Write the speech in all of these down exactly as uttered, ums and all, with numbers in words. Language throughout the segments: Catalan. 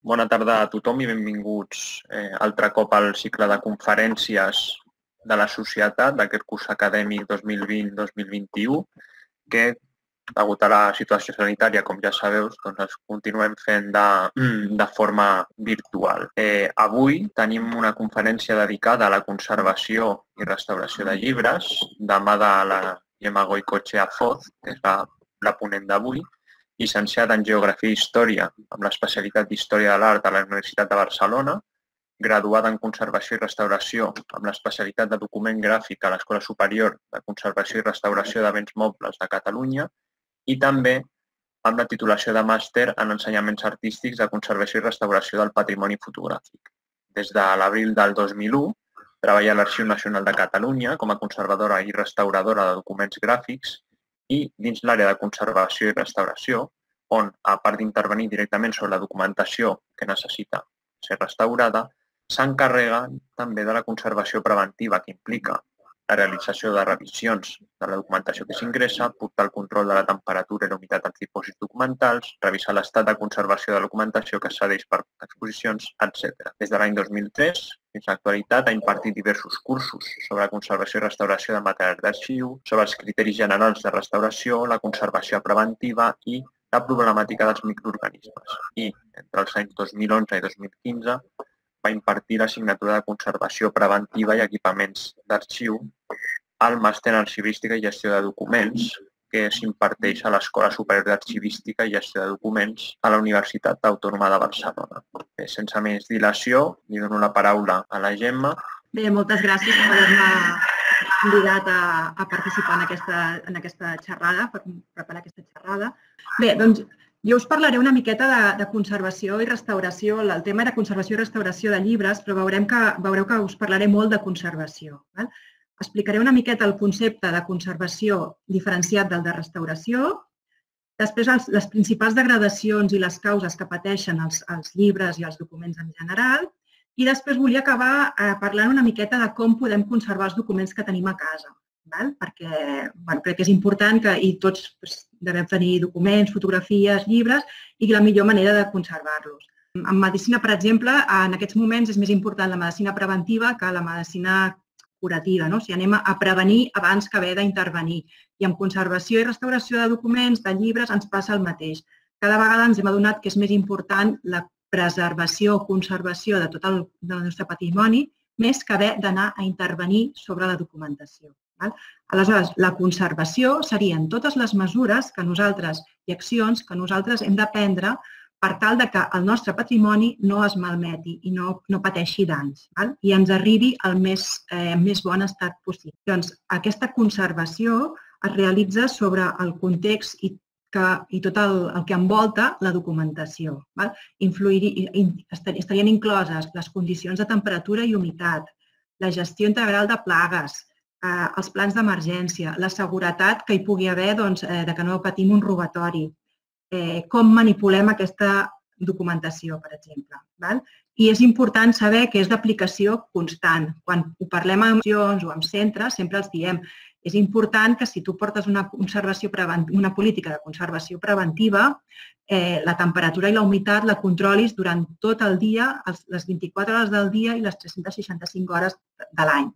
Bona tarda a tothom i benvinguts eh, altre cop al cicle de conferències de la Societat d'aquest curs acadèmic dos mil vint dos mil vint-i-u, que, degut a la situació sanitària, com ja sabeu, doncs els continuem fent de, de forma virtual. Eh, avui tenim una conferència dedicada a la conservació i restauració de llibres, de mà de la Gemma Goicoechea Foz, que és la, la ponent d'avui, llicenciada en Geografia i Història amb l'especialitat d'Història de l'Art a la Universitat de Barcelona, graduada en Conservació i Restauració amb l'especialitat de Document Gràfic a l'Escola Superior de Conservació i Restauració de Béns Mobles de Catalunya i també amb la titulació de màster en Ensenyaments Artístics de Conservació i Restauració del Patrimoni Fotogràfic. Des de l'abril del dos mil u treballa a l'Arxiu Nacional de Catalunya com a conservadora i restauradora de documents gràfics i dins l'àrea de conservació i restauració, on, a part d'intervenir directament sobre la documentació que necessita ser restaurada, s'encarrega també de la conservació preventiva, que implica la realització de revisions de la documentació que s'ingressa, portar el control de la temperatura i la humitat als dipòsits documentals, revisar l'estat de conservació de la documentació que es cedeix per exposicions, etcètera. Des de l'any dos mil tres fins a l'actualitat ha impartit diversos cursos sobre la conservació i restauració de materials d'arxiu, sobre els criteris generals de restauració, la conservació preventiva i la problemàtica dels microorganismes. I entre els anys dos mil onze i dos mil quinze va impartir l'assignatura de conservació preventiva i equipaments d'arxiu al màster en arxivística i gestió de documents que s'imparteix a l'Escola Superior d'Arxivística i Gestió de Documents a la Universitat Autònoma de Barcelona. Bé, sense més dilació, li dono la paraula a la Gemma. Bé, moltes gràcies per haver-me convidat a, a participar en aquesta, en aquesta xerrada, per preparar aquesta xerrada. Bé, doncs jo us parlaré una miqueta de, de conservació i restauració. El tema era conservació i restauració de llibres, però veurem que, veureu que us parlaré molt de conservació. Val? Explicaré una miqueta el concepte de conservació diferenciat del de restauració, després els, les principals degradacions i les causes que pateixen els, els llibres i els documents en general, i després volia acabar eh, parlant una miqueta de com podem conservar els documents que tenim a casa, val? Perquè bueno, crec que és important que i tots pues, devem tenir documents, fotografies, llibres, i la millor manera de conservar-los. En medicina, per exemple, en aquests moments és més important la medicina preventiva que la medicina curativa, no? O sigui, anem a prevenir abans que haver d'intervenir. I amb conservació i restauració de documents, de llibres, ens passa el mateix. Cada vegada ens hem adonat que és més important la preservació o conservació de tot el del nostre patrimoni, més que haver d'anar a intervenir sobre la documentació. Val? Aleshores, la conservació serien totes les mesures que nosaltres i accions que nosaltres hem de prendre per tal que el nostre patrimoni no es malmeti i no, no pateixi danys, val? I ens arribi al més, eh, més bon estat possible. Doncs, aquesta conservació es realitza sobre el context i, que, i tot el, el que envolta la documentació. Val? Influir, estarien incloses les condicions de temperatura i humitat, la gestió integral de plagues, eh, els plans d'emergència, la seguretat que hi pugui haver doncs, eh, de que no patim un robatori, Eh, com manipulem aquesta documentació, per exemple. Val? I és important saber que és d'aplicació constant. Quan ho parlem amb institucions o amb centres, sempre els diem és important que si tu portes una, conservació una política de conservació preventiva, eh, la temperatura i la humitat la controlis durant tot el dia, les vint-i-quatre hores del dia i les tres-centes seixanta-cinc hores de l'any.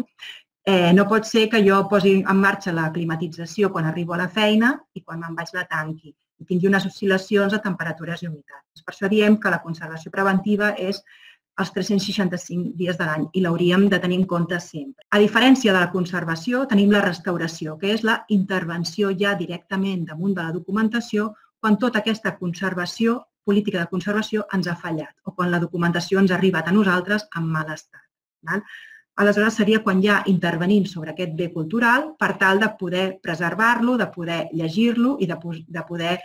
Eh, no pot ser que jo posi en marxa la climatització quan arribo a la feina i quan me'n vaig la tanqui i tingui unes oscil·lacions de temperatures i humitat. Per això diem que la conservació preventiva és els tres-cents seixanta-cinc dies de l'any i l'hauríem de tenir en compte sempre. A diferència de la conservació, tenim la restauració, que és la intervenció ja directament damunt de la documentació quan tota aquesta conservació, política de conservació, ens ha fallat o quan la documentació ens ha arribat a nosaltres en mal estat. Aleshores, seria quan ja intervenim sobre aquest bé cultural per tal de poder preservar-lo, de poder llegir-lo i de poder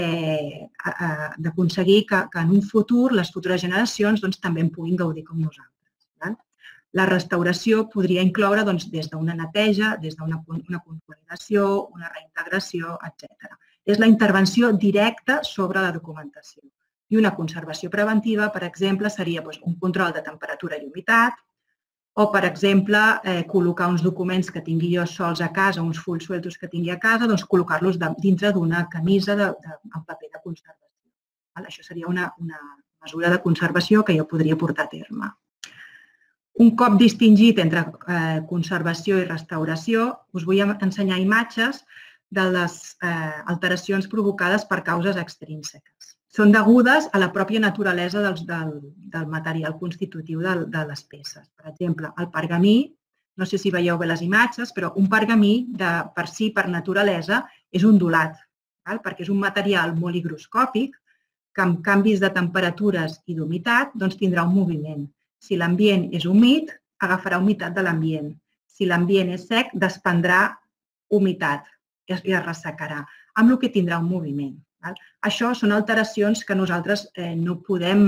aconseguir que en un futur les futures generacions també en puguin gaudir com nosaltres. La restauració podria incloure des d'una neteja, des d'una consolidació, una reintegració, etcètera. És la intervenció directa sobre la documentació. I una conservació preventiva, per exemple, seria un control de temperatura i humitat, o, per exemple, col·locar uns documents que tingui jo sols a casa, uns fulls sueltos que tingui a casa, doncs col·locar-los dintre d'una camisa amb paper de conservació. Això seria una mesura de conservació que jo podria portar a terme. Un cop distingit entre conservació i restauració, us vull ensenyar imatges de les alteracions provocades per causes extrínseques. Són degudes a la pròpia naturalesa del material constitutiu de les peces. Per exemple, el pergamí, no sé si veieu bé les imatges, però un pergamí per si, per naturalesa, és ondulat, perquè és un material molt higroscòpic que amb canvis de temperatures i d'humitat tindrà un moviment. Si l'ambient és humit, agafarà humitat de l'ambient. Si l'ambient és sec, desprendrà humitat i es ressecarà, amb el que tindrà un moviment. Això són alteracions que nosaltres no podem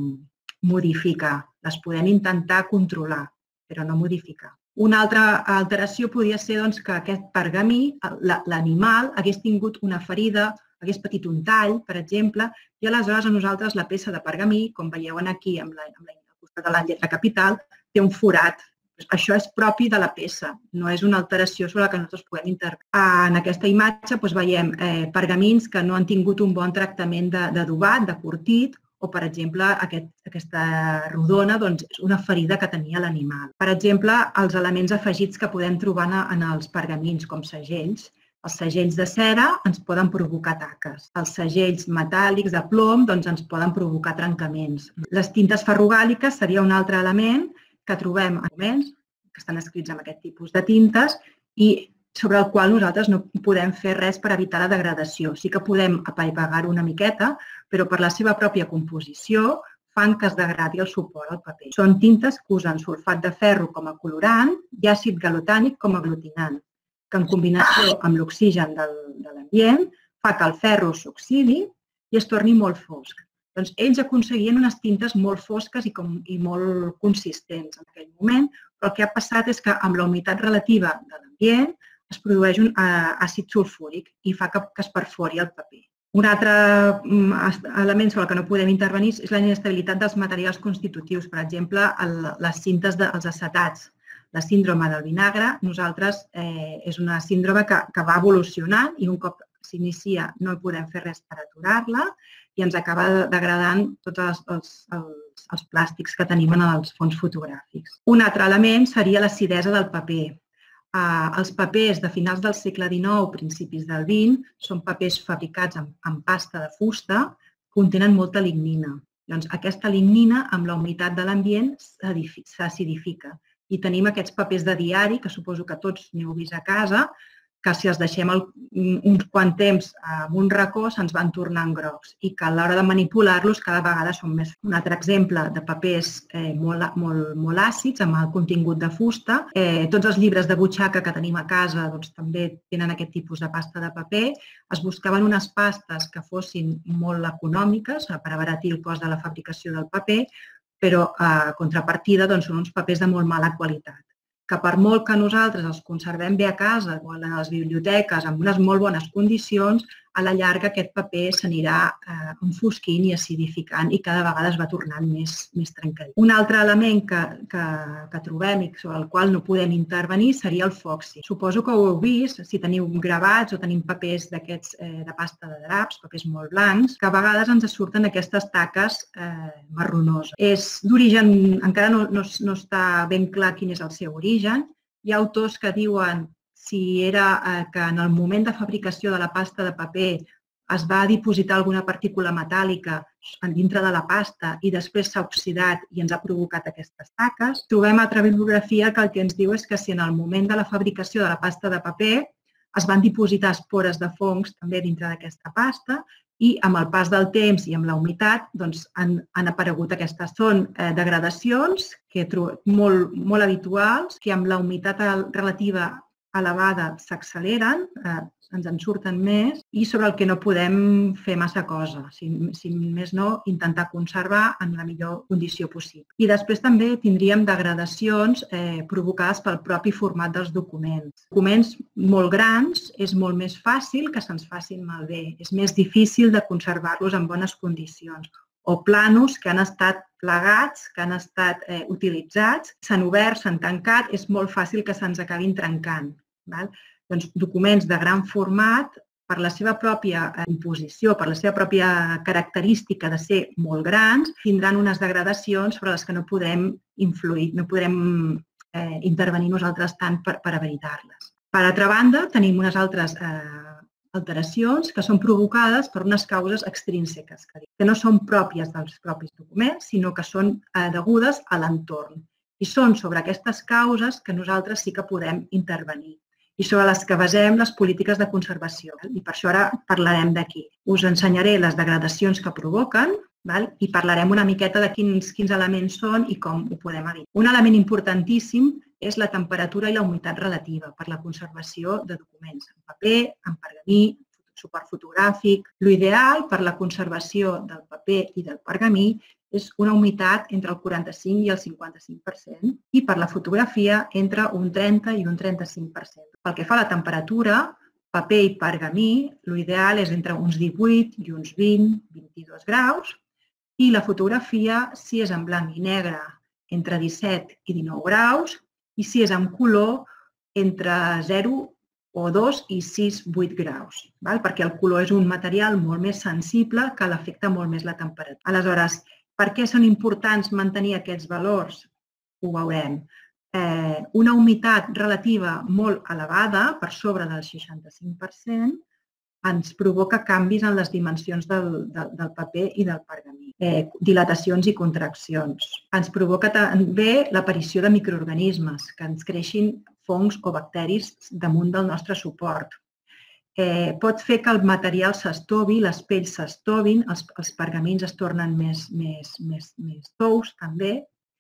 modificar, les podem intentar controlar, però no modificar. Una altra alteració podria ser que aquest pergamí, l'animal, hagués tingut una ferida, hagués patit un tall, per exemple, i aleshores a nosaltres la peça de pergamí, com veieu aquí al costat de la lletra capital, té un forat. Això és propi de la peça, no és una alteració sobre la que nosaltres podem intervenir. En aquesta imatge veiem pergamins que no han tingut un bon tractament d'adobat, de curtit, o, per exemple, aquesta rodona és una ferida que tenia l'animal. Per exemple, els elements afegits que podem trobar en els pergamins, com segells. Els segells de cera ens poden provocar taques. Els segells metàl·lics de plom ens poden provocar trencaments. Les tintes ferrogàliques seria un altre element que trobem en documents que estan escrits amb aquest tipus de tintes i sobre el qual nosaltres no podem fer res per evitar la degradació. Sí que podem apaivagar-ho una miqueta, però per la seva pròpia composició fan que es degradi el suport al paper. Són tintes que usen sulfat de ferro com a colorant i àcid galotànic com a aglutinant, que en combinació amb l'oxigen de l'ambient fa que el ferro s'oxidi i es torni molt fosc. Doncs ells aconseguien unes tintes molt fosques i molt consistents en aquell moment, però el que ha passat és que amb la humitat relativa de l'ambient es produeix un àcid sulfúric i fa que es perfori el paper. Un altre element sobre el que no podem intervenir és la inestabilitat dels materials constitutius, per exemple, les cintes dels acetats. La síndrome del vinagre, nosaltres, és una síndrome que va evolucionant i un cop s'inicia no podem fer res per aturar-la i ens acaba degradant tots els plàstics que tenim en els fons fotogràfics. Un altre element seria l'acidesa del paper. Els papers de finals del segle dinou, principis del vint, són papers fabricats amb pasta de fusta, contenen molta lignina. Aquesta lignina, amb la humitat de l'ambient, s'acidifica. I tenim aquests papers de diari, que suposo que tots n'heu vist a casa, que si els deixem uns quant temps en un racó se'ns van tornant grocs i que a l'hora de manipular-los cada vegada són més. Un altre exemple de papers molt àcids amb el contingut de fusta. Tots els llibres de butxaca que tenim a casa també tenen aquest tipus de pasta de paper. Es buscaven unes pastes que fossin molt econòmiques per abaratir el cost de la fabricació del paper, però a contrapartida són uns papers de molt mala qualitat, que per molt que nosaltres els conservem bé a casa o a les biblioteques amb unes molt bones condicions, a la llarga aquest paper s'anirà enfosquint i acidificant i cada vegada es va tornant més trencadís. Un altre element que trobem i sobre el qual no podem intervenir seria el fòxid. Suposo que ho heu vist, si teniu gravats o tenim papers d'aquests de pasta de draps, papers molt blancs, que a vegades ens surten aquestes taques marronoses. És d'origen, encara no està ben clar quin és el seu origen. Hi ha autors que diuen si era que en el moment de fabricació de la pasta de paper es va dipositar alguna partícula metàl·lica dintre de la pasta i després s'ha oxidat i ens ha provocat aquestes taques. Trobem altra bibliografia que el que ens diu és que si en el moment de la fabricació de la pasta de paper es van dipositar espores de fongs també dintre d'aquesta pasta i amb el pas del temps i amb la humitat han aparegut aquestes. Són degradacions molt habituals que amb la humitat relativa elevada s'acceleren, ens en surten més i sobre el que no podem fer massa cosa, si més no, intentar conservar en la millor condició possible. I després també tindríem degradacions provocades pel propi format dels documents. Documents molt grans és molt més fàcil que se'ns facin malbé, és més difícil de conservar-los en bones condicions. O plànols que han estat plegats, que han estat utilitzats, s'han obert, s'han tancat, és molt fàcil que se'ns acabin trencant. Doncs documents de gran format per la seva pròpia composició, per la seva pròpia característica de ser molt grans, tindran unes degradacions sobre les que no podrem influir, no podrem eh, intervenir nosaltres tant per, per evitar-les. Per altra banda, tenim unes altres eh, alteracions que són provocades per unes causes extrínseques, que no són pròpies dels propis documents, sinó que són eh, degudes a l'entorn. I són sobre aquestes causes que nosaltres sí que podem intervenir i sobre les que basem les polítiques de conservació. I per això ara parlarem d'aquí. Us ensenyaré les degradacions que provoquen i parlarem una miqueta de quins, quins elements són i com ho podem evitar. Un element importantíssim és la temperatura i la humitat relativa per la conservació de documents en paper, en pergamí, suport fotogràfic. L'ideal per la conservació del paper i del pergamí és una humitat entre el quaranta-cinc i el cinquanta-cinc per cent i per la fotografia entre un trenta i un trenta-cinc per cent. Pel que fa a la temperatura, paper i pergamí, l'ideal és entre uns divuit i uns vint a vint-i-dos graus i la fotografia, si és en blanc i negre, entre disset i dinou graus i si és en color, entre zero o dos i sis a vuit graus, perquè el color és un material molt més sensible que l'afecta molt més la temperatura. Aleshores, per què són importants mantenir aquests valors? Ho veurem. Eh, una humitat relativa molt elevada, per sobre del seixanta-cinc per cent, ens provoca canvis en les dimensions del, del, del paper i del pergamí, eh, dilatacions i contraccions. Ens provoca també l'aparició de microorganismes, que ens creixin fongs o bacteris damunt del nostre suport. Eh, pot fer que el material s'estovi, les pells s'estovin, els, els pergamins es tornen més, més, més, més tous també,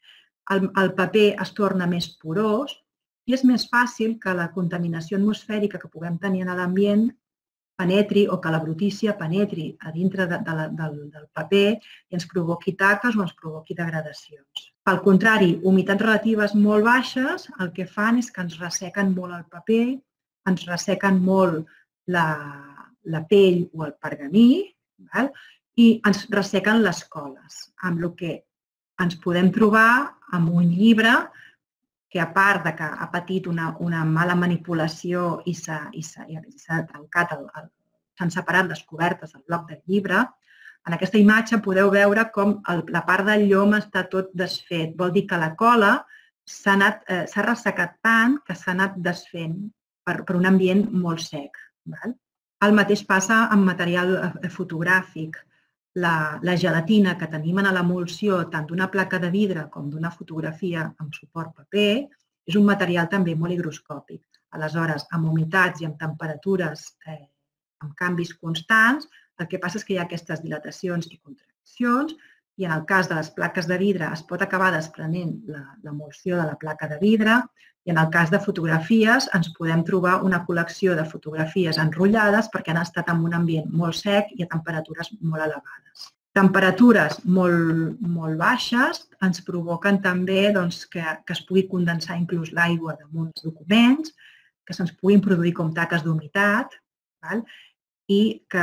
el, el paper es torna més porós i és més fàcil que la contaminació atmosfèrica que puguem tenir a l'ambient penetri o que la brutícia penetri a dintre de, de la, del, del paper i ens provoqui taques o ens provoqui degradacions. Pel contrari, humitats relatives molt baixes el que fan és que ens ressequen molt el paper, ens ressequen molt La, la pell o el pergamí val? I ens ressequen les coles, amb el que ens podem trobar amb un llibre que, a part de que ha patit una, una mala manipulació i s'ha trencat, s'han separat les cobertes del bloc del llibre, en aquesta imatge podeu veure com el, la part del llom està tot desfet. Vol dir que la cola s'ha eh, ressecat tant que s'ha anat desfent per, per un ambient molt sec. El mateix passa amb material fotogràfic. La, la gelatina que tenim en l'emulsió tant d'una placa de vidre com d'una fotografia amb suport paper és un material també molt higroscòpic. Aleshores, amb humitats i amb temperatures, eh, amb canvis constants, el que passa és que hi ha aquestes dilatacions i contraccions i en el cas de les plaques de vidre es pot acabar desprenent l'emulsió de la placa de vidre i en el cas de fotografies ens podem trobar una col·lecció de fotografies enrotllades perquè han estat en un ambient molt sec i a temperatures molt elevades. Temperatures molt, molt baixes ens provoquen també doncs, que, que es pugui condensar inclús l'aigua damunt els documents, que se'ns puguin produir com taques d'humitat i que,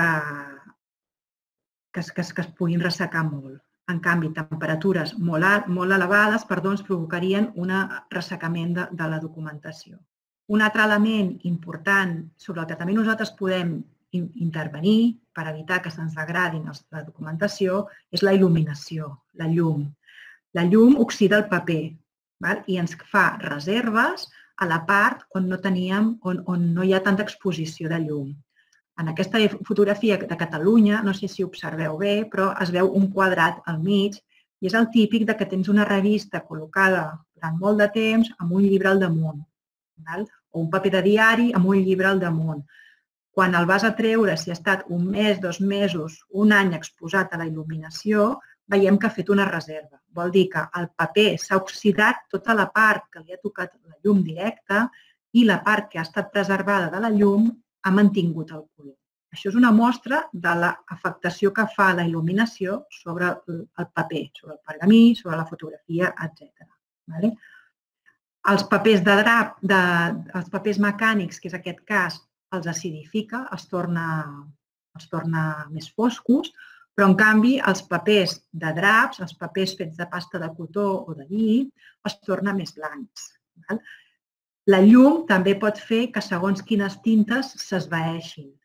que, que, que es puguin ressecar molt. En canvi, temperatures molt, molt elevades perdó, ens provocarien un ressecament de, de la documentació. Un altre element important sobre el que també nosaltres podem intervenir per evitar que se'ns degradi la documentació és la il·luminació, la llum. La llum oxida el paper val? I ens fa reserves a la part on no, teníem, on, on no hi ha tanta exposició de llum. En aquesta fotografia de Catalunya, no sé si observeu bé, però es veu un quadrat al mig i és el típic que tens una revista col·locada durant molt de temps amb un llibre al damunt, o un paper de diari amb un llibre al damunt. Quan el vas a treure, si ha estat un mes, dos mesos, un any exposat a la il·luminació, veiem que ha fet una reserva. Vol dir que el paper s'ha oxidat tota la part que li ha tocat la llum directa i la part que ha estat preservada de la llum ha mantingut el color. Això és una mostra de l'afectació que fa la il·luminació sobre el paper, sobre el pergamí, sobre la fotografia, etcètera. Els papers de drap, de, els papers mecànics, que és aquest cas, els acidifica, els torna, els torna més foscos, però en canvi els papers de draps, els papers fets de pasta de cotó o de lli, els torna més blancs. La llum també pot fer que segons quines tintes s'esvaeixin.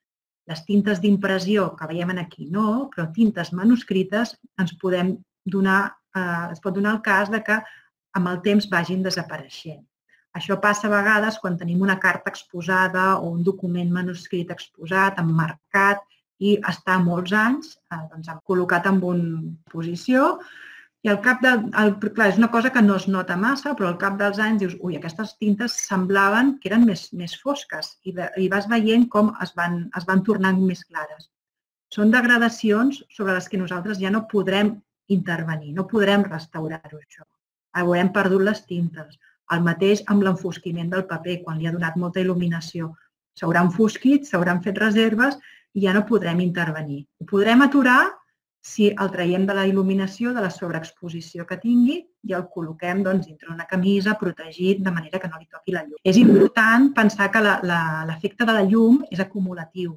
Les tintes d'impressió que veiem aquí no, però tintes manuscrites ens podem donar, eh, es pot donar el cas de que amb el temps vagin desapareixent. Això passa a vegades quan tenim una carta exposada o un document manuscrit exposat, emmarcat, i està molts anys eh, doncs, col·locat en una posició. I al cap de... El, clar, és una cosa que no es nota massa, però al cap dels anys dius, ui, aquestes tintes semblaven que eren més, més fosques i, de, i vas veient com es van, es van tornant més clares. Són degradacions sobre les que nosaltres ja no podrem intervenir, no podrem restaurar-ho, això. Haurem perdut les tintes. El mateix amb l'enfosquiment del paper, quan li ha donat molta il·luminació. S'haurà enfosquit, s'hauran fet reserves i ja no podrem intervenir. Ho podrem aturar si el traiem de la il·luminació, de la sobreexposició que tingui i el col·loquem doncs, dintre d'una camisa, protegit, de manera que no li toqui la llum. És important pensar que l'efecte de la llum és acumulatiu.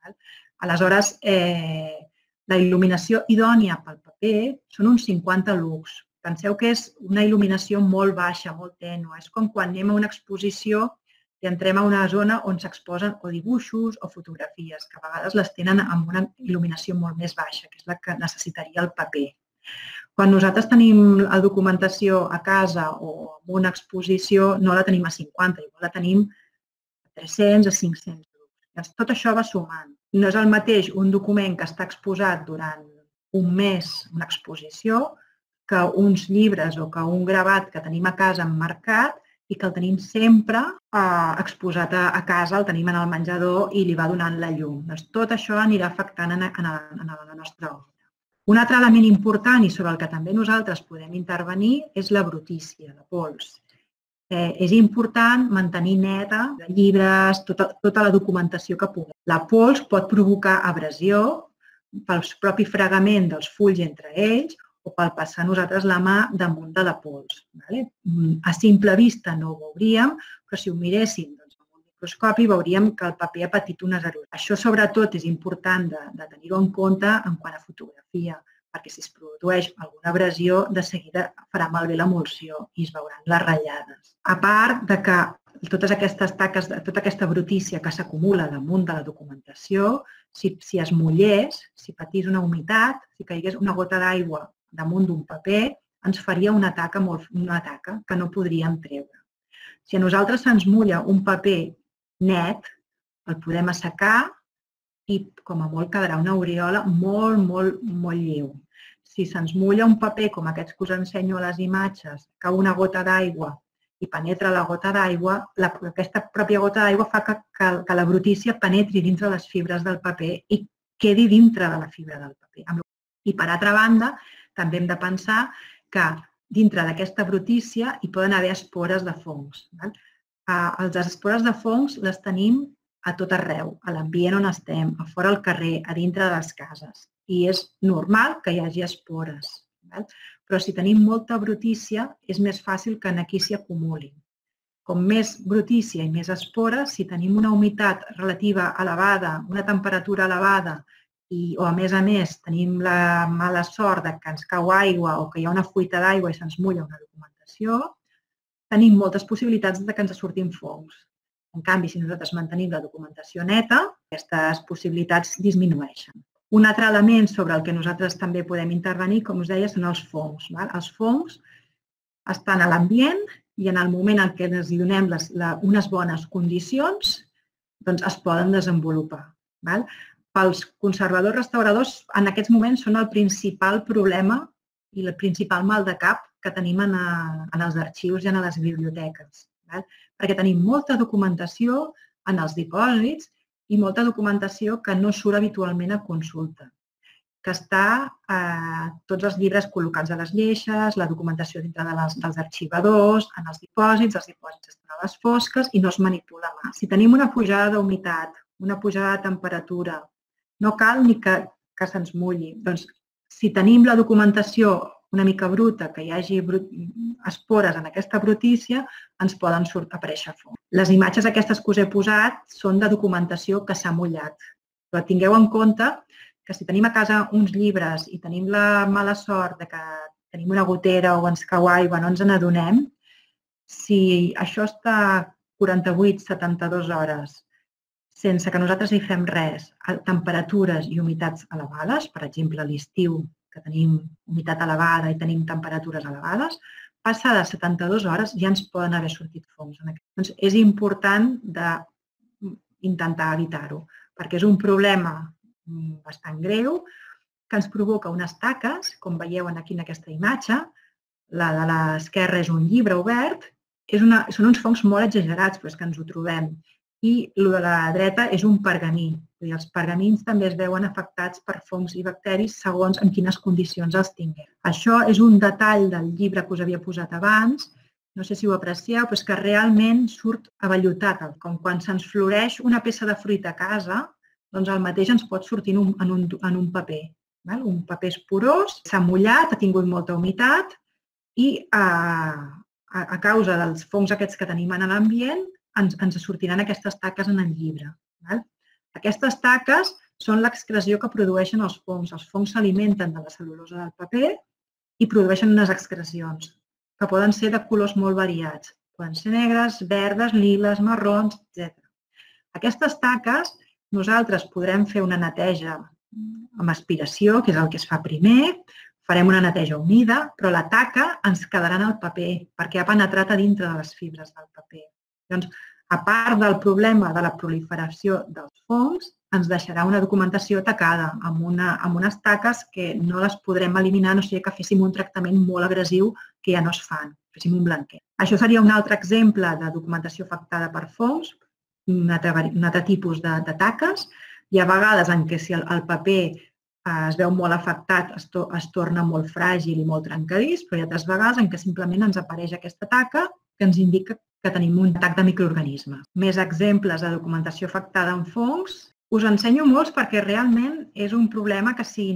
Aleshores, eh, la il·luminació idònia pel paper són uns cinquanta lux. Penseu que és una il·luminació molt baixa, molt tènue. És com quan anem a una exposició i entrem a una zona on s'exposen o dibuixos o fotografies, que a vegades les tenen amb una il·luminació molt més baixa, que és la que necessitaria el paper. Quan nosaltres tenim la documentació a casa o en una exposició, no la tenim a cinquanta, igual la tenim a tres-cents, a cinc-cents. Tot això va sumant. No és el mateix un document que està exposat durant un mes, una exposició, que uns llibres o que un gravat que tenim a casa emmarcat i que el tenim sempre exposat a casa, el tenim en el menjador i li va donant la llum. Tot això anirà afectant en la nostra obra. Un altre element important i sobre el que també nosaltres podem intervenir és la brutícia, la pols. És important mantenir neta llibres, tota la documentació que puguem. La pols pot provocar abrasió pel propi fregament dels fulls entre ells o pel passar nosaltres la mà damunt de la pols. A simple vista no ho veuríem, però si ho miréssim amb un microscopi veuríem que el paper ha patit unes erosions. Això sobretot és important de tenir-ho en compte en quant a fotografia, perquè si es produeix alguna abrasió, de seguida farà malbé l'emulsió i es veuran les ratllades. A part de que totes aquestes taques, tota aquesta brutícia que s'acumula damunt de la documentació, si es mullés, si patís una humitat, si caigués una gota d'aigua damunt d'un paper, ens faria una taca, una taca que no podríem treure. Si a nosaltres se'ns mulla un paper net, el podem assecar i com a molt quedarà una aureola molt, molt, molt lleu. Si se'ns mulla un paper com aquests que us ensenyo a les imatges, cau una gota d'aigua i penetra la gota d'aigua, aquesta pròpia gota d'aigua fa que la brutícia penetri dintre les fibres del paper i quedi dintre de la fibra del paper. I per altra banda, també hem de pensar que dintre d'aquesta brutícia hi poden haver espores de fongs. Les espores de fongs les tenim a tot arreu, a l'ambient on estem, a fora al carrer, a dintre de les cases. I és normal que hi hagi espores. Però si tenim molta brutícia, és més fàcil que aquí s'hi acumulin. Com més brutícia i més espores, si tenim una humitat relativa elevada, una temperatura elevada, o a més a més tenim la mala sort que ens cau aigua o que hi ha una fuita d'aigua i se'ns mulla una documentació, tenim moltes possibilitats que ens surtin fongs. En canvi, si nosaltres mantenim la documentació neta, aquestes possibilitats disminueixen. Un altre element sobre el que nosaltres també podem intervenir, com us deia, són els fongs. Els fongs estan a l'ambient i en el moment en què ens donem unes bones condicions, es poden desenvolupar. Els conservadors restauradors en aquests moments són el principal problema i el principal mal de cap que tenim en els arxius i en les biblioteques. Perquè tenim molta documentació en els dipòsits i molta documentació que no surt habitualment a consulta, que està tots els llibres col·locats a les lleixes, la documentació dintre dels arxivadors, en els dipòsits, els dipòsits estan a les fosques i no es manipula mà. Si tenim una pujada d'humitat, una pujada de temperatura, no cal ni que se'ns mulli. Doncs, si tenim la documentació una mica bruta, que hi hagi espores en aquesta brutícia, ens poden aparèixer fongs. Les imatges aquestes que us he posat són de documentació que s'ha mullat. Però tingueu en compte que si tenim a casa uns llibres i tenim la mala sort que tenim una gotera o ens cau aigua, no ens n'adonem, si això està quaranta-vuit a setanta-dues hores sense que nosaltres hi fem res, a temperatures i humitats elevades, per exemple, a l'estiu, que tenim humitat elevada i tenim temperatures elevades, passades setanta-dues hores ja ens poden haver sortit fongs. Doncs és important d'intentar evitar-ho, perquè és un problema bastant greu que ens provoca unes taques, com veieu aquí en aquesta imatge. La de l'esquerra és un llibre obert, són uns fongs molt exagerats, però és que ens ho trobem. I el de la dreta és un pergamí. Els pergamins també es veuen afectats per fongs i bacteris segons en quines condicions els tinguem. Això és un detall del llibre que us havia posat abans, no sé si ho aprecieu, però és que realment surt avellotat. Com quan se'ns floreix una peça de fruita a casa, doncs el mateix ens pot sortir en un paper. Un paper és porós, s'ha mullat, ha tingut molta humitat i a causa dels fongs aquests que tenim en l'ambient ens sortiran aquestes taques en el llibre. Aquestes taques són l'excreció que produeixen els fongs. Els fongs s'alimenten de la cel·lulosa del paper i produeixen unes excrecions que poden ser de colors molt variats. Poden ser negres, verdes, liles, marrons, etcètera. Aquestes taques nosaltres podrem fer una neteja amb aspiració, que és el que es fa primer, farem una neteja humida, però la taca ens quedarà en el paper perquè ha penetrat a dintre de les fibres del paper. Doncs, a part del problema de la proliferació dels fongs, ens deixarà una documentació tacada amb unes taques que no les podrem eliminar, no sigui que féssim un tractament molt agressiu que ja no es fan, féssim un blanquet. Això seria un altre exemple de documentació afectada per fongs, un altre tipus de taques. Hi ha vegades en què si el paper es veu molt afectat, es torna molt fràgil i molt trencadís, però hi ha altres vegades en què simplement ens apareix aquesta taca que ens indica que tenim un atac de microorganismes. Més exemples de documentació afectada en fongs. Us ensenyo molts perquè realment és un problema que si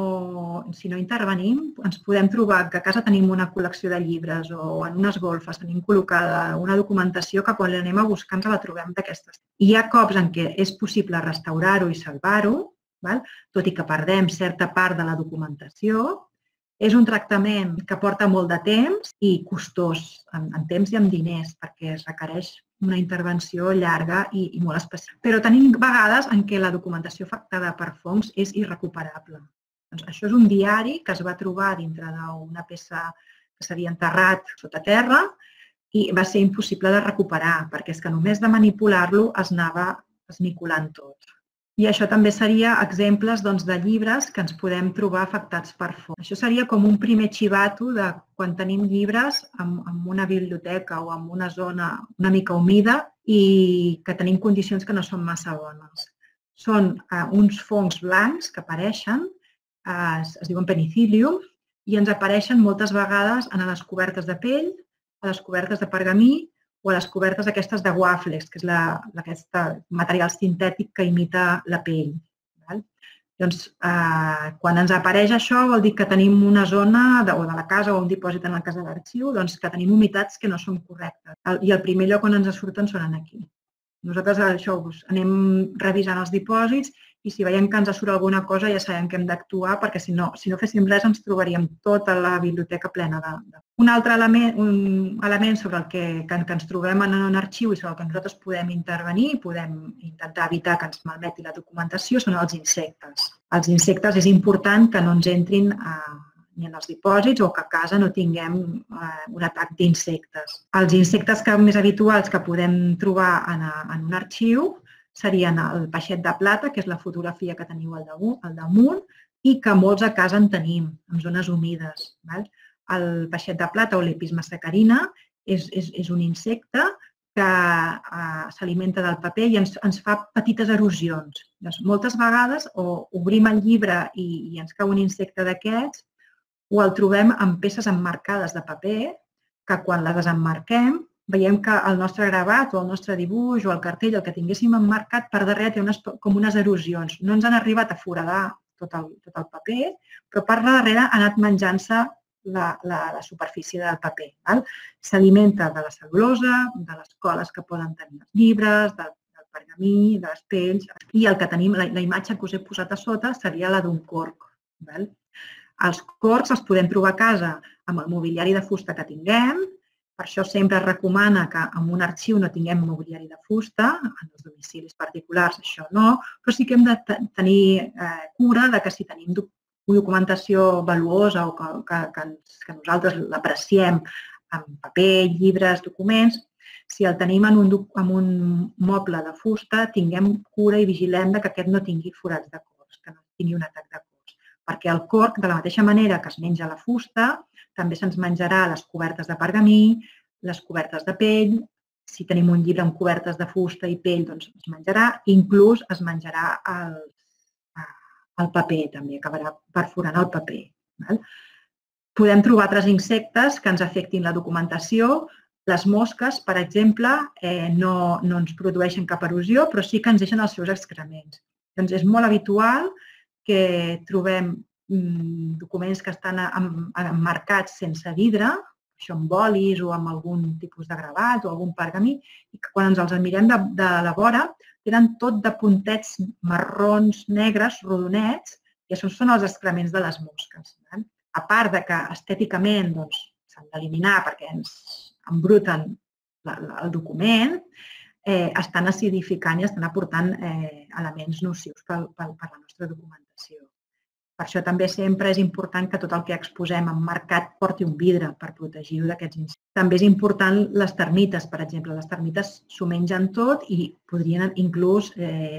no intervenim ens podem trobar que a casa tenim una col·lecció de llibres o en unes golfes tenim col·locada una documentació que quan l'anem a buscar ens la trobem d'aquestes. Hi ha cops en què és possible restaurar-ho i salvar-ho, tot i que perdem certa part de la documentació. És un tractament que porta molt de temps i costós, en temps i en diners, perquè es requereix una intervenció llarga i molt especial. Però tenim vegades en què la documentació afectada per fongs és irrecuperable. Això és un diari que es va trobar dintre d'una peça que s'havia enterrat sota terra i va ser impossible de recuperar, perquè és que només de manipular-lo es anava esmicolant tot. I això també seria exemples de llibres que ens podem trobar afectats per fongs. Això seria com un primer xivato de quan tenim llibres en una biblioteca o en una zona una mica humida i que tenim condicions que no són massa bones. Són uns fongs blancs que apareixen, es diuen penicillium, i ens apareixen moltes vegades en les cobertes de pell, a les cobertes de pergamí, o a les cobertes aquestes de Waflex, que és aquest material sintètic que imita la pell. Doncs, quan ens apareix això, vol dir que tenim una zona o de la casa o un dipòsit en la casa d'arxiu que tenim humitats que no són correctes. I el primer lloc on ens surten són aquí. Nosaltres això anem revisant els dipòsits i si veiem que ens surt alguna cosa ja sabem que hem d'actuar perquè si no féssim res ens trobaríem tota la biblioteca plena de... Un altre element sobre el que ens trobem en un arxiu i sobre el que nosaltres podem intervenir i podem intentar evitar que ens malmeti la documentació són els insectes. Els insectes és important que no ens entrin ni en els dipòsits o que a casa no tinguem un atac d'insectes. Els insectes més habituals que podem trobar en un arxiu serien el peixet de plata, que és la fotografia que teniu al damunt, i que molts a casa en tenim, en zones humides. El peixet de plata o l'Episma sacarina és un insecte que s'alimenta del paper i ens fa petites erosions. Moltes vegades o obrim el llibre i ens cau un insecte d'aquests o el trobem en peces emmarcades de paper que quan la desemmarquem veiem que el nostre gravat o el nostre dibuix o el cartell, el que tinguéssim emmarcat, per darrere té com unes erosions. No ens han arribat a foradar tot el paper, però per darrere ha anat menjant-se la superfície del paper. S'alimenta de la cel·lulosa, de les coles que poden tenir els llibres, del pergamí, de les pells. I el que tenim, la imatge que us he posat a sota, seria la d'un corc. Els corcs els podem trobar a casa amb el mobiliari de fusta que tinguem Per això sempre es recomana que en un arxiu no tinguem mobiliari de fusta, en els domicilis particulars això no, però sí que hem de tenir cura de que si tenim documentació valuosa o que nosaltres l'apreciem en paper, llibres, documents, si el tenim en un moble de fusta, tinguem cura i vigilem que aquest no tingui forats de corcs, que no tingui un atac de corcs. Perquè el corc, de la mateixa manera que es menja la fusta, també se'ns menjarà les cobertes de pergamí, les cobertes de pell, si tenim un llibre amb cobertes de fusta i pell, doncs es menjarà, inclús es menjarà el paper, també acabarà perforant el paper. Podem trobar altres insectes que ens afectin la documentació. Les mosques, per exemple, no ens produeixen cap erosió, però sí que ens deixen els seus excrements. Doncs és molt habitual que trobem documents que estan emmarcats sense vidre, això amb bolis o amb algun tipus de gravat o algun pergamí, i que quan ens els mirem de la vora tenen tot de puntets marrons, negres, rodonets, i això són els excrements de les mosques. A part que estèticament s'han d'eliminar perquè ens embruten el document, estan acidificant i estan aportant elements nocius per la nostra documentació. Per això també sempre és important que tot el que exposem emmarcat porti un vidre per protegir-ho d'aquests insectes. També és important les termites, per exemple. Les termites s'ho mengen tot i podrien inclús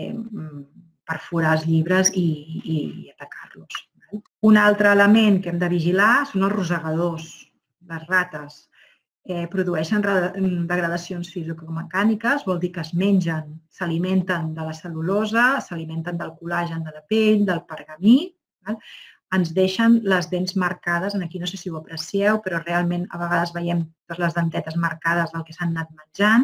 perforar els llibres i atacar-los. Un altre element que hem de vigilar són els rosegadors. Les rates produeixen degradacions fisiomecàniques, vol dir que es mengen, s'alimenten de la cel·lulosa, s'alimenten del col·làgen de la pell, del pergamí, ens deixen les dents marcades, aquí no sé si ho aprecieu, però realment a vegades veiem les dentetes marcades del que s'han anat menjant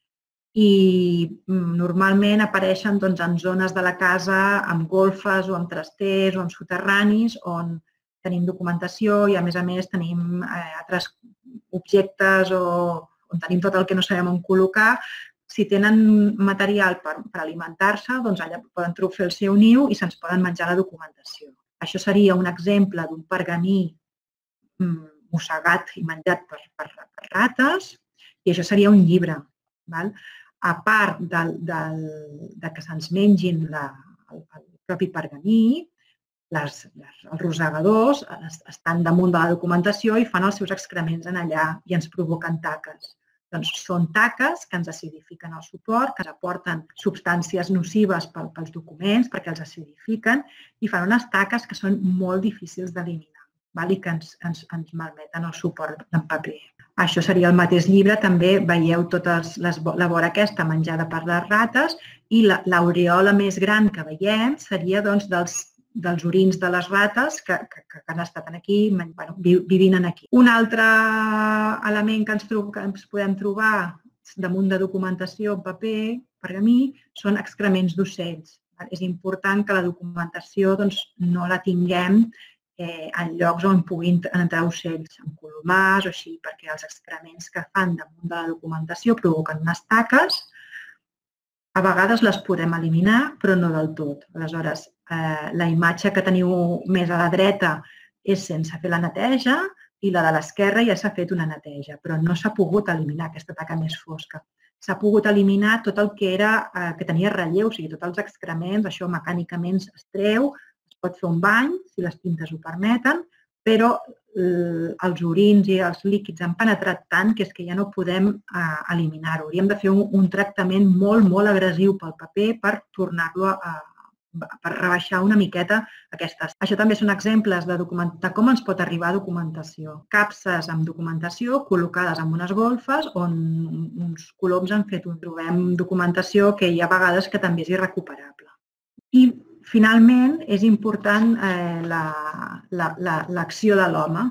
i normalment apareixen en zones de la casa amb golfes o amb trasters o amb soterranis on tenim documentació i a més a més tenim altres objectes on tenim tot el que no sabem on col·locar. Si tenen material per alimentar-se, doncs allà poden fer el seu niu i se'ns poden menjar la documentació. Això seria un exemple d'un pergamí mossegat i menjat per rates i això seria un llibre. A part que se'ns mengin el propi pergamí, els rosegadors estan damunt de la documentació i fan els seus excrements allà i ens provoquen taques. Són taques que ens acidifiquen el suport, que ens aporten substàncies nocives pels documents perquè els acidifiquen i fan unes taques que són molt difícils d'eliminar i que ens malmeten el suport en paper. Això seria el mateix llibre, també veieu tota la vora aquesta menjada per les rates i l'aureola més gran que veiem seria dels orins de les rates que han estat aquí, vivint aquí. Un altre element que ens podem trobar damunt de documentació en paper, pergamí, són excrements d'ocells. És important que la documentació no la tinguem en llocs on puguin entrar ocells, en colomars o així, perquè els excrements que fan damunt de la documentació provoquen unes taques. A vegades les podem eliminar, però no del tot. Aleshores, la imatge que teniu més a la dreta és sense fer la neteja i la de l'esquerra ja s'ha fet una neteja, però no s'ha pogut eliminar aquesta taca més fosca. S'ha pogut eliminar tot el que tenia relleu, o sigui, tots els excrements, això mecànicament es treu, es pot fer un bany, si les tintes ho permeten, però els orins i els líquids han penetrat tant que és que ja no podem eliminar-ho. Hauríem de fer un tractament molt, molt agressiu pel paper per tornar-lo a per rebaixar una miqueta aquestes. Això també són exemples de com ens pot arribar documentació. Capses amb documentació col·locades en unes golfes on uns coloms han fet un trobem documentació que hi ha vegades que també és irrecuperable. I finalment és important l'acció de l'home.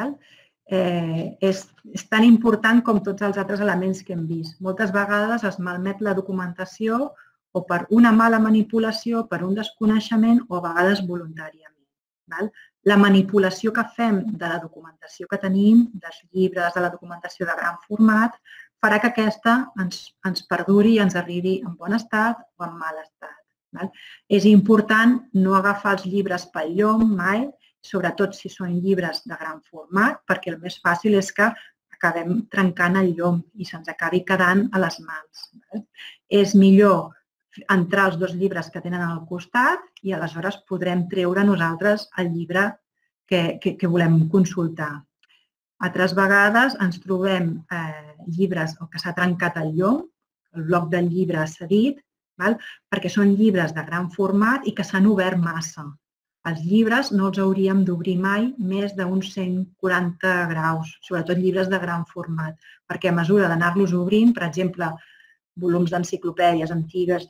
És tan important com tots els altres elements que hem vist. Moltes vegades es malmet la documentació o per una mala manipulació, per un desconeixement o a vegades voluntàriament. La manipulació que fem de la documentació que tenim, dels llibres, de la documentació de gran format, farà que aquesta ens perduri i ens arribi en bon estat o en mal estat. És important no agafar els llibres pel llom mai, sobretot si són llibres de gran format, perquè el més fàcil és que acabem trencant el llom i se'ns acabi quedant a les mans. És millor entrar els dos llibres que tenen al costat i aleshores podrem treure nosaltres el llibre que, que, que volem consultar. Altres vegades ens trobem eh, llibres o que s'ha trencat el llom, el bloc del llibre cedit, val? Perquè són llibres de gran format i que s'han obert massa. Els llibres no els hauríem d'obrir mai més d'uns cent quaranta graus, sobretot llibres de gran format, perquè a mesura d'anar-los obrint, per exemple, volums d'enciclopèdies antigues,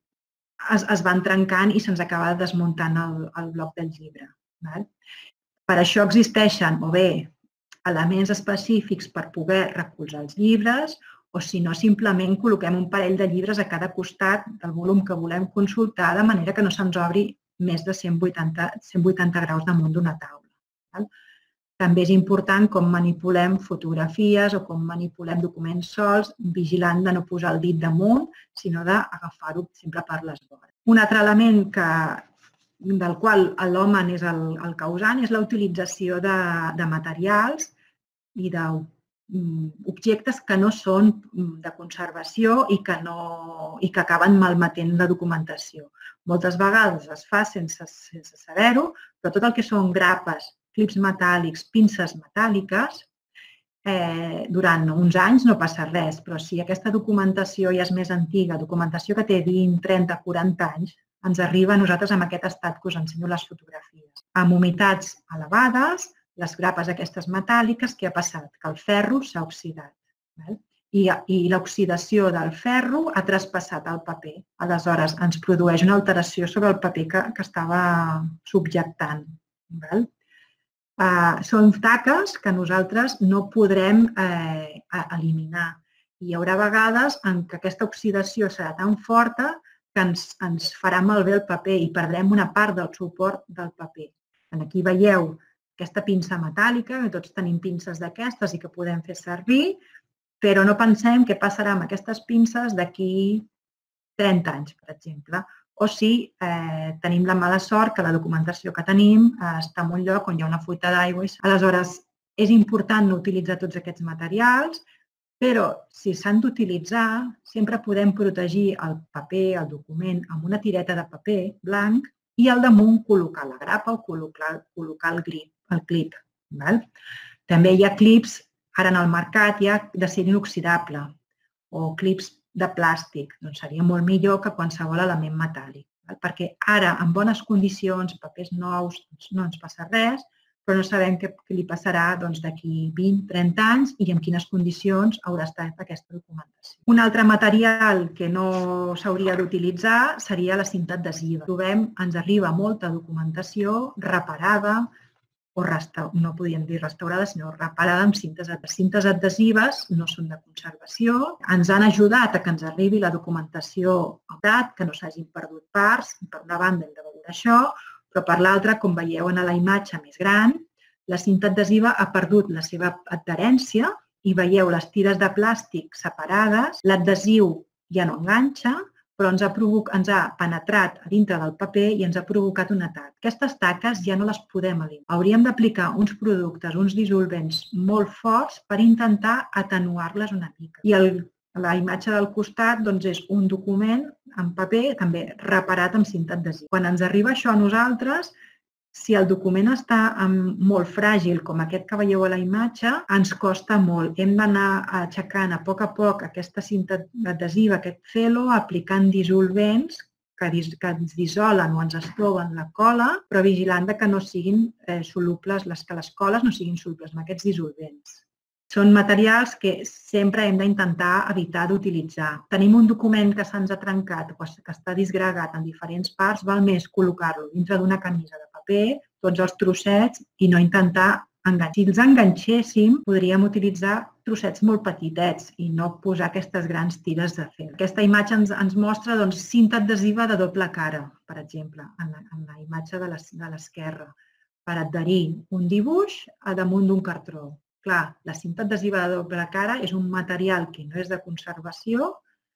es, es van trencant i se'ns acaba desmuntant el, el bloc del llibre. Val? Per això existeixen o bé elements específics per poder recolzar els llibres o si no, simplement col·loquem un parell de llibres a cada costat del volum que volem consultar de manera que no se'ns obri més de cent vuitanta graus damunt d'una taula. També és important com manipulem fotografies o com manipulem documents sols, vigilant de no posar el dit damunt, sinó d'agafar-ho sempre per les vores. Un altre element que, del qual l'home és el, el causant és la utilització de, de materials i d'objectes que no són de conservació i que, no, i que acaben malmetent la documentació. Moltes vegades es fa sense, sense saber-ho, però tot el que són grapes, clips metàl·lics, pinces metàl·liques, eh, durant uns anys no passa res, però si aquesta documentació ja és més antiga, documentació que té vint, trenta, quaranta anys, ens arriba a nosaltres amb aquest estat que us ensenyo les fotografies. Amb humitats elevades, les grapes aquestes metàl·liques, què ha passat? Que el ferro s'ha oxidat. Val? I, i l'oxidació del ferro ha traspassat el paper. Aleshores, ens produeix una alteració sobre el paper que, que estava subjectant. Val? Uh, són taques que nosaltres no podrem eh, eliminar. I hi haurà vegades en què aquesta oxidació serà tan forta que ens, ens farà malbé el paper i perdrem una part del suport del paper. Aquí veieu aquesta pinça metàl·lica, que tots tenim pinces d'aquestes i que podem fer servir, però no pensem què passarà amb aquestes pinces d'aquí trenta anys, per exemple. O si eh, tenim la mala sort que la documentació que tenim eh, està en un lloc on hi ha una fuita d'aigua. Aleshores, és important no utilitzar tots aquests materials, però si s'han d'utilitzar, sempre podem protegir el paper, el document, amb una tireta de paper blanc i al damunt col·locar la grapa o col·locar, col·locar el, grip, el clip. Val? També hi ha clips, ara en el mercat hi ha d'acer inoxidable o clips de plàstic. Doncs seria molt millor que qualsevol element metàl·lic. Val? Perquè ara, en bones condicions, papers nous, no ens passa res, però no sabem què li passarà d'aquí vint, trenta anys i en quines condicions haurà estat aquesta documentació. Un altre material que no s'hauria d'utilitzar seria la cinta adhesiva. Trobem, ens arriba molta documentació reparada, o no podríem dir restaurada, sinó reparada amb cintes adhesives. Cintes adhesives no són de conservació, ens han ajudat a que ens arribi la documentació a edat, que no s'hagin perdut parts, per una banda hem de valorar això, però per l'altra, com veieu en la imatge més gran, la cinta adhesiva ha perdut la seva adherència i veieu les tires de plàstic separades, l'adhesiu ja no enganxa, però ens ha, ens ha penetrat a dintre del paper i ens ha provocat un atac. Aquestes taques ja no les podem eliminar. Hauríem d'aplicar uns productes, uns dissolvents molt forts per intentar atenuar-les una mica. I el, la imatge del costat doncs, és un document en paper també reparat amb cinta adhesiva. Quan ens arriba això a nosaltres, si el document està molt fràgil, com aquest que veieu a la imatge, ens costa molt. Hem d'anar aixecant a poc a poc aquesta cinta adhesiva, aquest celo, aplicant dissolvents que ens dissolen o ens estoven la cola, però vigilant que no siguin solubles, que les coles no siguin solubles amb aquests dissolvents. Són materials que sempre hem d'intentar evitar d'utilitzar. Tenim un document que se'ns ha trencat o que està disgregat en diferents parts, val més col·locar-lo dintre d'una camisa de paper, tots els trossets, i no intentar enganxar. Si els enganxéssim, podríem utilitzar trossets molt petitets i no posar aquestes grans tires de fer. Aquesta imatge ens, ens mostra doncs, cinta adhesiva de doble cara, per exemple, en la, en la imatge de l'esquerra, per adherir un dibuix a damunt d'un cartró. Clar, la cinta adhesiva de doble cara és un material que no és de conservació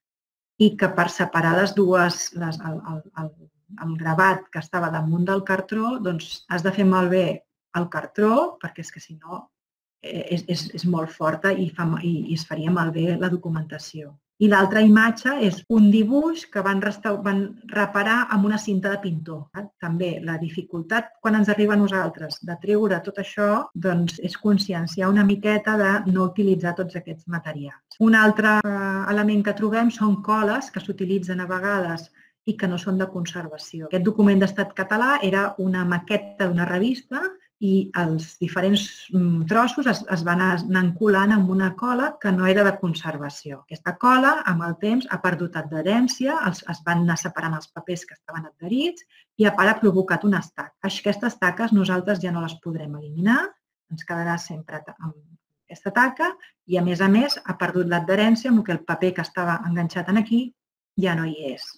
i que per separar les dues, les, el, el, el gravat que estava damunt del cartró, doncs has de fer malbé el cartró, perquè és que si no és, és, és molt forta i, fa, i, i es faria malbé la documentació. I l'altra imatge és un dibuix que van, van reparar amb una cinta de pintor. També la dificultat, quan ens arriba a nosaltres, de treure tot això, doncs és conscienciar una miqueta de no utilitzar tots aquests materials. Un altre element que trobem són coles que s'utilitzen a vegades i que no són de conservació. Aquest document d'estat català era una maqueta d'una revista i els diferents trossos es, es van anar colant amb una cola que no era de conservació. Aquesta cola, amb el temps, ha perdut adherència, es, es van anar separant els papers que estaven adherits i a part ha provocat una estaca. Aquestes taques nosaltres ja no les podrem eliminar, ens quedarà sempre amb aquesta taca i, a més a més, ha perdut l'adherència amb que el paper que estava enganxat aquí ja no hi és.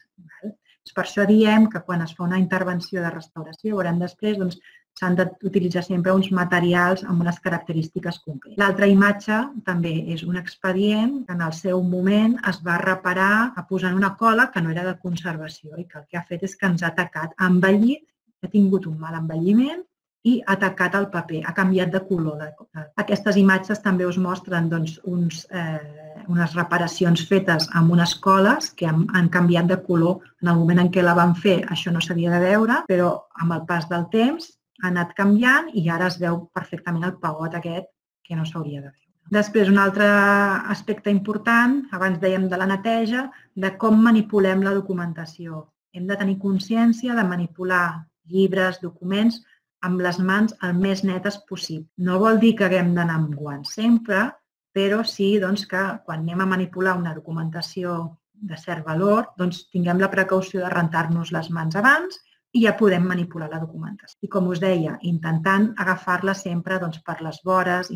Per això diem que quan es fa una intervenció de restauració, veurem després, doncs, s'han d'utilitzar sempre uns materials amb unes característiques concretes. L'altra imatge també és un expedient que en el seu moment es va reparar posant una cola que no era de conservació i que el que ha fet és que ens ha tacat, ha envellit, ha tingut un mal envelliment i ha tacat el paper, ha canviat de color. Aquestes imatges també us mostren doncs, uns, eh, unes reparacions fetes amb unes coles que han, han canviat de color. En el moment en què la van fer això no s'havia de veure, però amb el pas del temps ha anat canviant i ara es veu perfectament el pegot aquest que no s'hauria de veure. Després, un altre aspecte important, abans dèiem de la neteja, de com manipulem la documentació. Hem de tenir consciència de manipular llibres, documents, amb les mans el més netes possible. No vol dir que haguem d'anar amb guants sempre, però sí doncs, que quan anem a manipular una documentació de cert valor, doncs, tinguem la precaució de rentar-nos les mans abans i ja podem manipular la documentació. I com us deia, intentant agafar-la sempre doncs, per les vores,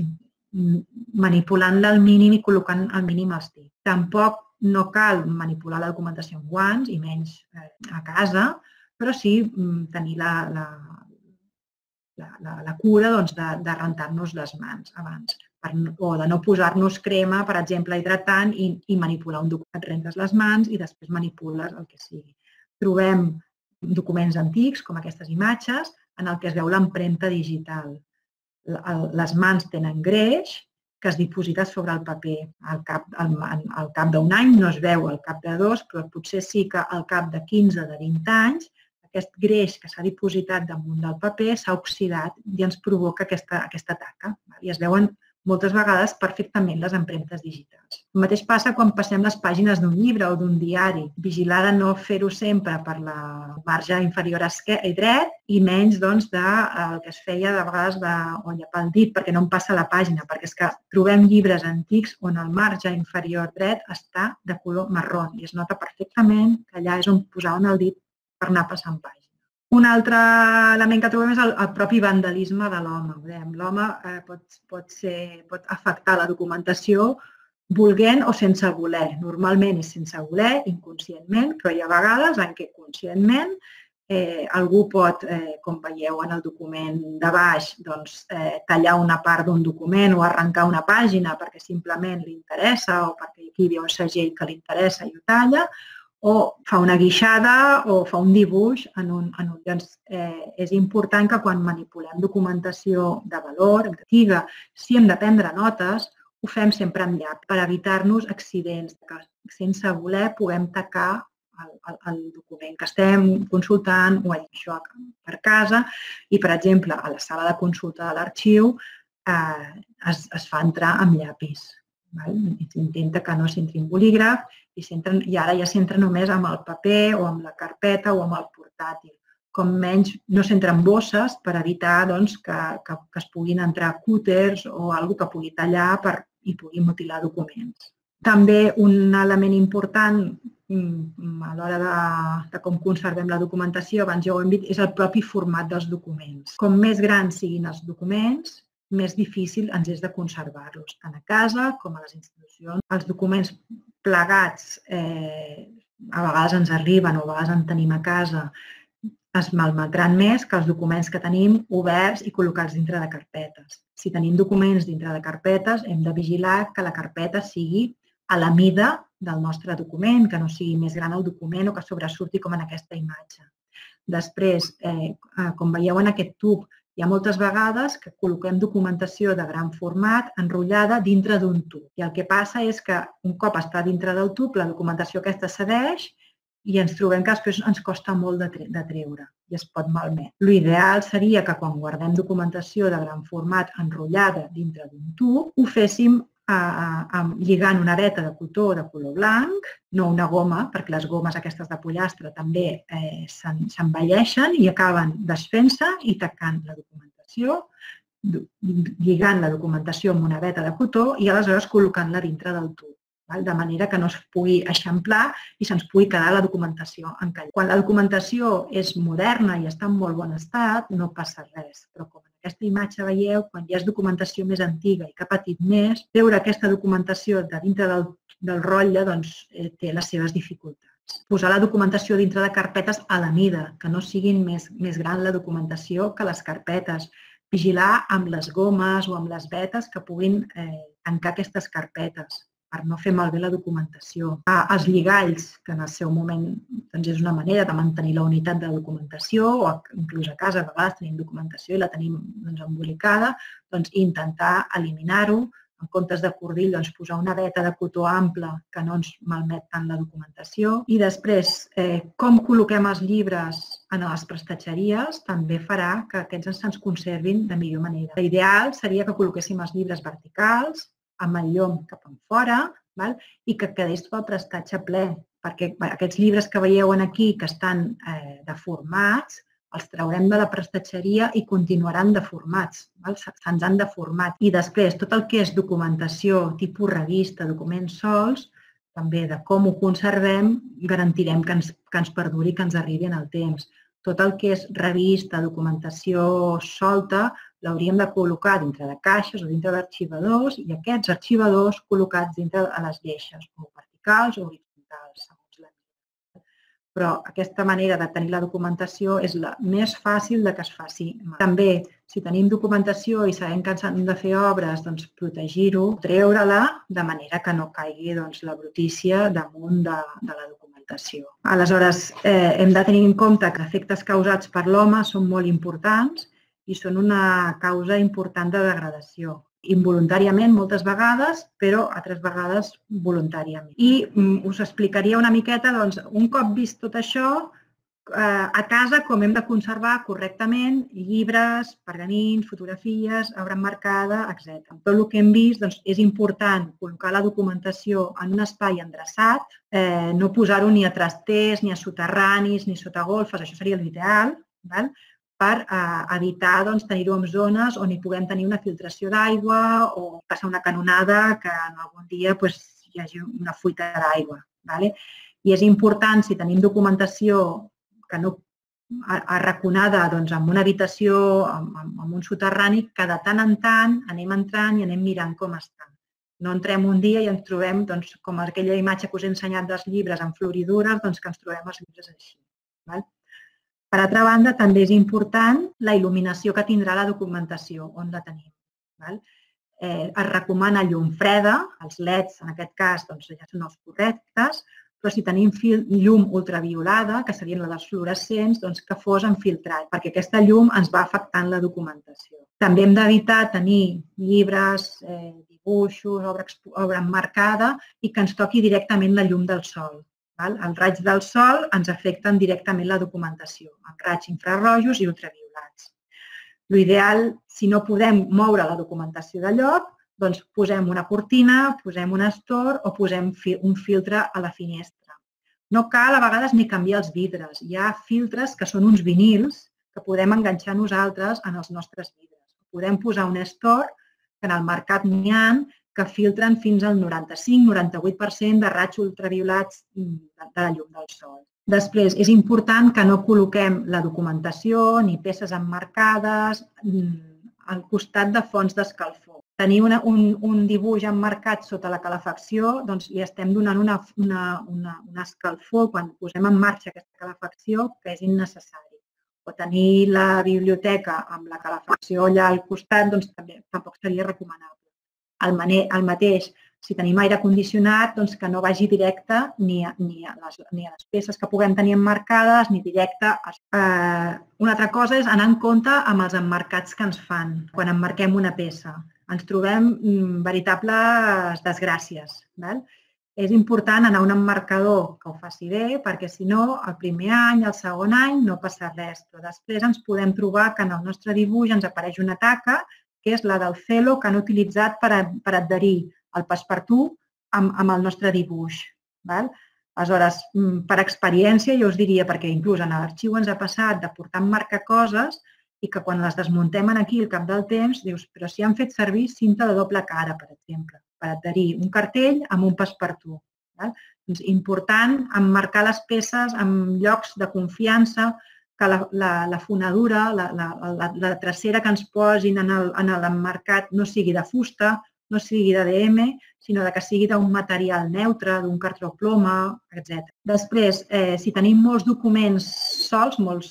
manipulant-la al mínim i col·locant al mínim els dits. Tampoc no cal manipular la documentació amb guants, i menys a casa, però sí tenir la, la, la, la, la cura doncs, de, de rentar-nos les mans abans. Per, o de no posar-nos crema, per exemple, hidratant i, i manipular un document. Et rentes les mans i després manipules el que sigui. Trobem documents antics, com aquestes imatges, en el que es veu l'empremta digital. Les mans tenen greix que es diposita sobre el paper. Al cap, al, al cap d'un any no es veu, al cap de dos, però potser sí que al cap de quinze, de vint anys, aquest greix que s'ha dipositat damunt del paper s'ha oxidat i ens provoca aquesta, aquesta taca. I es veuen moltes vegades perfectament les empremtes digitals. El mateix passa quan passem les pàgines d'un llibre o d'un diari. Vigilar de no fer-ho sempre per la marge inferior i dret i menys doncs, del que es feia de vegades de, o pel dit perquè no em passa la pàgina, perquè és que trobem llibres antics on el marge inferior dret està de color marró i es nota perfectament que allà és on posaven el dit per anar passant pàgina. Un altre element que trobem és el, el propi vandalisme de l'home. L'home eh, pot, pot, ser, pot afectar la documentació volent o sense voler. Normalment és sense voler, inconscientment, però hi ha vegades en què conscientment eh, algú pot, eh, com veieu en el document de baix, doncs, eh, tallar una part d'un document o arrencar una pàgina perquè simplement li interessa o perquè aquí hi ha un segell que li interessa i ho talla, o fa una guixada o fa un dibuix en un... En un doncs, eh, és important que quan manipulem documentació de valor, antiga, si hem de prendre notes, ho fem sempre amb llap per evitar-nos accidents, que sense voler puguem tacar el, el, el document que estem consultant o això per casa i, per exemple, a la sala de consulta de l'arxiu eh, es, es fa entrar amb llapis. S'intenta que no s'entri en bolígraf i, i ara ja s'entra només amb el paper o amb la carpeta o amb el portàtil. Com menys no s'entra en bosses per evitar doncs, que, que, que es puguin entrar cúters o alguna que pugui tallar per, i pugui mutilar documents. També un element important a l'hora de, de com conservem la documentació, abans ja ho hem dit, és el propi format dels documents. Com més grans siguin els documents, més difícil ens és de conservar-los, tant a casa com a les institucions. Els documents plegats eh, a vegades ens arriben o a vegades en tenim a casa, es malmetran més que els documents que tenim oberts i col·locats dintre de carpetes. Si tenim documents dintre de carpetes, hem de vigilar que la carpeta sigui a la mida del nostre document, que no sigui més gran el document o que sobresurti com en aquesta imatge. Després, eh, com veieu en aquest tub, Hi ha moltes vegades que col·loquem documentació de gran format enrotllada dintre d'un tub. I el que passa és que un cop està dintre del tub, la documentació aquesta cedeix i ens trobem que després ens costa molt de treure i es pot malmetre. L'ideal seria que quan guardem documentació de gran format enrotllada dintre d'un tub, ho féssim lligant una veta de cotó de color blanc, no una goma, perquè les gomes aquestes de pollastre també s'envelleixen i acaben desfent-se i tacant la documentació, lligant la documentació amb una veta de cotó i aleshores col·locant-la dintre del tub, de manera que no es pugui eixamplar i se'ns pugui quedar la documentació encallada. Quan la documentació és moderna i està en molt bon estat, no passa res, però com en aquesta imatge veieu, quan ja és documentació més antiga i que ha patit més, treure aquesta documentació de dintre del rotlle té les seves dificultats. Posar la documentació dintre de carpetes a la mida, que no siguin més gran la documentació que les carpetes. Vigilar amb les gomes o amb les vetes que puguin tancar aquestes carpetes per no fer malbé la documentació. Els lligalls, que en el seu moment és una manera de mantenir la unitat de documentació, o inclús a casa a vegades tenim documentació i la tenim embolicada, intentar eliminar-ho. En comptes de cordill, posar una veta de cotó ampla que no ens malmet tant la documentació. I després, com col·loquem els llibres en les prestatgeries també farà que aquests se'ns conservin de millor manera. L'ideal seria que col·loquéssim els llibres verticals, amb el llom cap enfora i que quedés tot el prestatge ple, perquè aquests llibres que veieu aquí que estan deformats, els traurem de la prestatgeria i continuaran deformats, se'ns han deformat. I després, tot el que és documentació tipus revista, documents solts, també de com ho conservem, garantirem que ens perduri i que ens arribi en el temps. Tot el que és revista, documentació solta, l'hauríem de col·locar dintre de caixes o dintre d'arxivadors i aquests arxivadors col·locats dintre de les lleixes, o verticals o horitzontals, segons la mida. Però aquesta manera de tenir la documentació és la més fàcil de que es faci. També, si tenim documentació i sabem que ens han de fer obres, doncs protegir-ho, treure-la de manera que no caigui la brutícia damunt de la documentació. Aleshores, hem de tenir en compte que efectes causats per l'home són molt importants i són una causa important de degradació. Involuntàriament moltes vegades, però altres vegades voluntàriament. I us explicaria una miqueta, un cop vist tot això, a casa com hem de conservar correctament llibres, pergamins, fotografies, obra emmarcada, etcètera. Tot el que hem vist és important col·locar la documentació en un espai endreçat, no posar-ho ni a trasters, ni a soterranis, ni sota golfes, això seria l'ideal, per evitar tenir-ho en zones on hi puguem tenir una filtració d'aigua o passar una canonada que en algun dia hi hagi una fuita d'aigua. I és important, si tenim documentació arraconada en una habitació, en un soterrani, que de tant en tant anem entrant i anem mirant com està. No entrem un dia i ens trobem, com aquella imatge que us he ensenyat dels llibres amb floridures, que ens trobem els llibres així. Per altra banda, també és important la il·luminació que tindrà la documentació, on la tenim. Es recomana llum freda, els leds en aquest cas ja són els correctes, però si tenim llum ultraviolada, que serien les fluorescents, que fos infiltrat, perquè aquesta llum ens va afectant la documentació. També hem d'evitar tenir llibres, dibuixos, obra emmarcada i que ens toqui directament la llum del sol. Els raigs del sol ens afecten directament la documentació, amb raigs infrarrojos i ultraviolats. L'ideal, si no podem moure la documentació de lloc, doncs posem una cortina, posem un estor o posem un filtre a la finestra. No cal a vegades ni canviar els vidres. Hi ha filtres que són uns vinils que podem enganxar nosaltres en els nostres vidres. Podem posar un estor, que en el mercat n'hi ha, que filtren fins al noranta-cinc a noranta-vuit per cent de raigs ultraviolats de la llum del sol. Després, és important que no col·loquem la documentació ni peces emmarcades al costat de fonts d'escalfor. Tenir un dibuix emmarcat sota la calefacció, doncs li estem donant una escalfor quan posem en marxa aquesta calefacció que és innecessari. O tenir la biblioteca amb la calefacció allà al costat, doncs tampoc seria recomanable. El mateix, Si tenim aire condicionat, doncs que no vagi directe ni a, ni a, les, ni a les peces que puguem tenir emmarcades, ni directe. A... Eh, una altra cosa és anar en compte amb els emmarcats que ens fan quan emmarquem una peça. Ens trobem mm, veritables desgràcies. Val? És important anar a un emmarcador que ho faci bé, perquè si no, el primer any, el segon any, no passa res. Però després ens podem trobar que en el nostre dibuix ens apareix una taca, que és la del celo que han utilitzat per, a, per adherir el passepartout amb, amb el nostre dibuix. Val? Aleshores, per experiència, jo us diria, perquè inclús en l'arxiu ens ha passat de portar a emmarcar coses i que quan les desmuntem aquí al cap del temps, dius, però si han fet servir cinta de doble cara, per exemple, per adherir un cartell amb un passepartout. Val? Doncs important emmarcar les peces en llocs de confiança, que la, la, la fonadura, la, la, la, la tracera que ens posin en l'emmarcat no sigui de fusta, no sigui de D M, sinó que sigui d'un material neutre, d'un cartró ploma, etcètera. Després, eh, si tenim molts documents sols, molts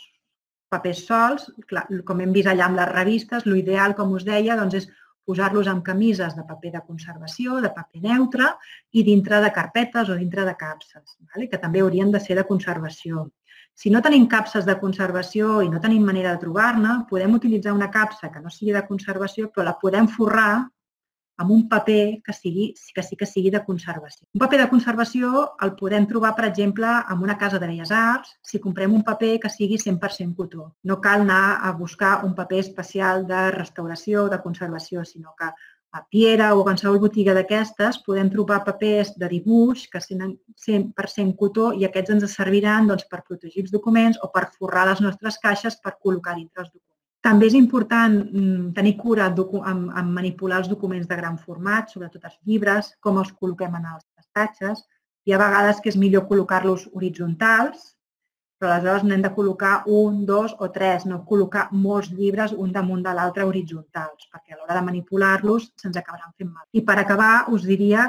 papers sols, clar, com hem vist allà amb les revistes, l'ideal, com us deia, doncs és posar-los en camises de paper de conservació, de paper neutre i dintre de carpetes o dintre de capses, vale? Que també haurien de ser de conservació. Si no tenim capses de conservació i no tenim manera de trobar-ne, podem utilitzar una capsa que no sigui de conservació, però la podem forrar amb un paper que, sigui, que sí que sigui de conservació. Un paper de conservació el podem trobar, per exemple, en una casa de Belles Arts, si comprem un paper que sigui cent per cent cotó. No cal anar a buscar un paper especial de restauració o de conservació, sinó que a Piera o a qualsevol botiga d'aquestes podem trobar papers de dibuix que siguin cent per cent cotó i aquests ens serviran doncs, per protegir els documents o per forrar les nostres caixes per col·locar dintre els documents. També és important tenir cura en manipular els documents de gran format, sobretot els llibres, com els col·loquem en els estatges. Hi ha vegades que és millor col·locar-los horitzontals, però aleshores n'hem de col·locar un, dos o tres, no col·locar molts llibres un damunt de l'altre horitzontals, perquè a l'hora de manipular-los se'ns acabaran fent mal. I per acabar us diria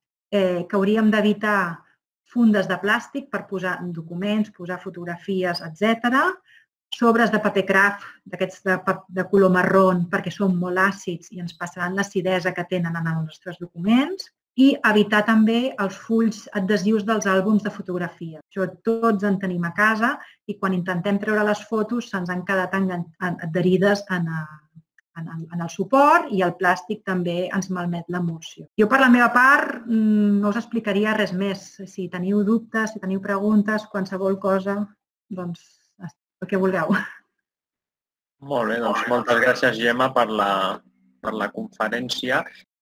que hauríem d'evitar fundes de plàstic per posar documents, posar fotografies, etcètera, sobres de paper craft, d'aquests de, de color marró, perquè són molt àcids i ens passaran l'acidesa que tenen en els nostres documents, i evitar també els fulls adhesius dels àlbums de fotografia. Això tots en tenim a casa i quan intentem treure les fotos se'ns han quedat adherides en, en, en el suport i el plàstic també ens malmet l'emulsió. Jo per la meva part no us explicaria res més. Si teniu dubtes, si teniu preguntes, qualsevol cosa, doncs el que vulgueu. Molt bé, doncs moltes gràcies, Gemma, per la, per la conferència.